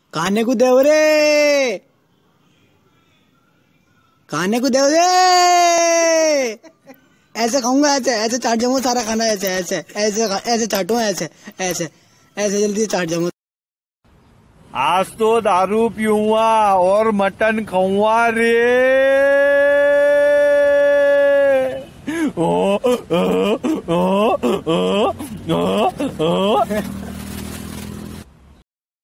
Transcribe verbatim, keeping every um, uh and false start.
खाने को दे रे, खाने को दे रे। ऐसे खाऊंगा, ऐसे ऐसे चाट जाऊंगा सारा खाना, ऐसे ऐसे ऐसे ऐसे चाटूंगा, ऐसे ऐसे ऐसे जल्दी चाट जाऊंगा। आज तो दारू पीऊंगा और मटन खाऊंगा रे। ओ, ओ, ओ, ओ, ओ, ओ, ओ।